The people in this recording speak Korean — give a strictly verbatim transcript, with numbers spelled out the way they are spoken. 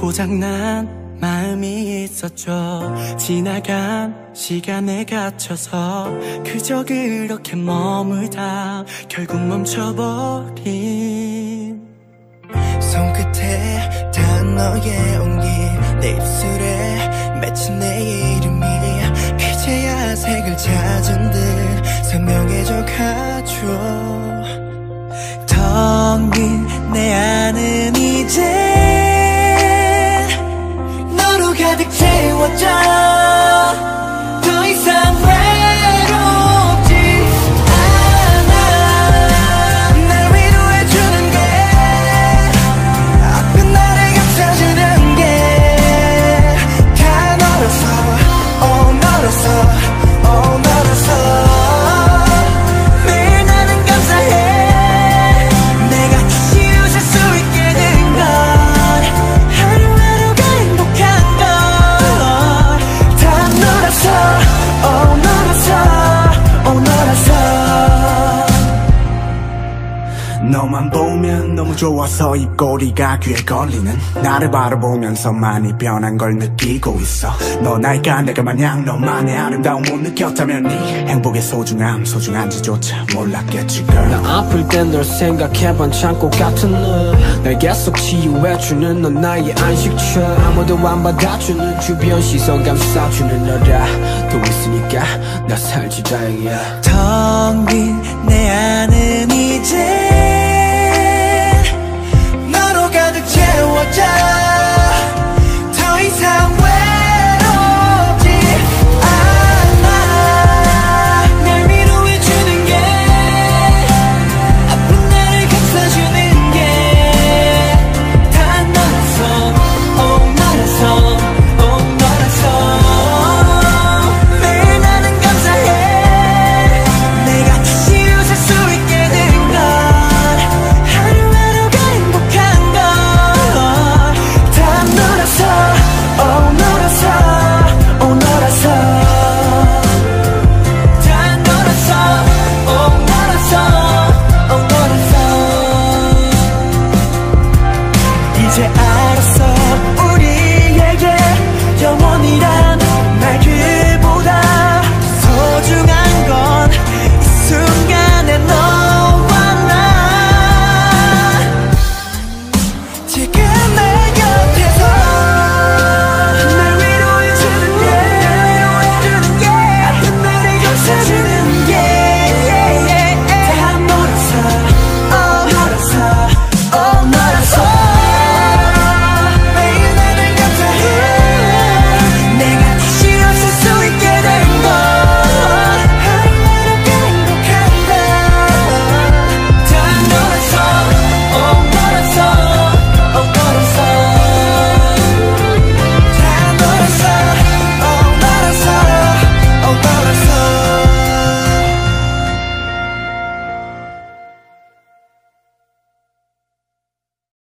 고장난 마음이 있었죠. 지나간 시간에 갇혀서 그저 그렇게 머물다 결국 멈춰버린 손끝에 닿은 너의 온기 내 입술에 맺힌 내 이름이 그제야 색을 찾은 듯 선명해져 가죠. 텅 빈 내 안은 이제 너로 가득 채워져. 더 이상 외롭지 않아. 날 위로해주는 게 아픈 나를 감싸주는 게 다 너라서 oh 너라서 oh 너라서 매일 나는 감사해. 내가 다시 웃을 수 있게 된 건 하루하루가 행복한 걸 다 너라서 oh 너라서 oh 너라서. 너만 보면 너무 좋아서 입꼬리가 귀에 걸리는 나를 바라보면서 많이 변한 걸 느끼고 있어. 넌 알까 내가 마냥 너만의 아름다움 못 느꼈다면 네 행복의 소중함 소중한지조차 몰랐겠지 girl. 나 아플 땐 널 생각해본 창고 같은 너 날 계속 치유해주는 넌 나의 안식처. 아무도 안 받아주는 주변 시선 감싸주는 너라 또 있으니까 나 살지 다행이야. 텅 빈 내 안은